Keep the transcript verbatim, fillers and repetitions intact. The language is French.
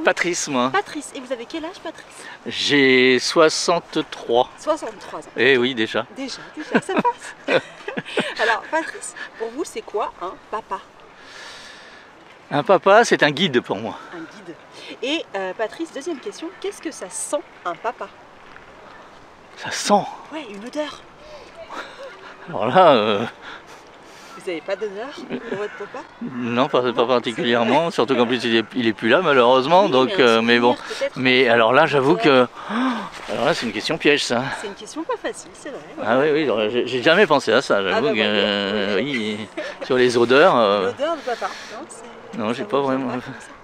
Patrice, moi. Patrice, et vous avez quel âge, Patrice? J'ai soixante-trois. soixante-trois ans. Eh oui, déjà. Déjà, déjà, ça passe. Alors, Patrice, pour vous, c'est quoi un papa? Un papa, c'est un guide pour moi. Un guide. Et euh, Patrice, deuxième question, qu'est-ce que ça sent un papa? Ça sent. Ouais, une odeur. Alors là, euh, Vous n'avez pas d'odeur pour votre papa? non, pas, pas particulièrement. Surtout qu'en plus, il est, il est plus là, malheureusement. Oui, donc, mais, euh, mais bon. peut-être. Mais alors là, j'avoue que. Alors là, c'est une question piège, ça. C'est une question pas facile, c'est vrai. Ah oui, oui, j'aurais- j'ai j'ai jamais pensé à ça. J'avoue Ah bah que. voilà. euh, oui, sur les odeurs. euh, L'odeur de papa. Non, c'est- non, ça j'ai vous pas vient vraiment. comme ça.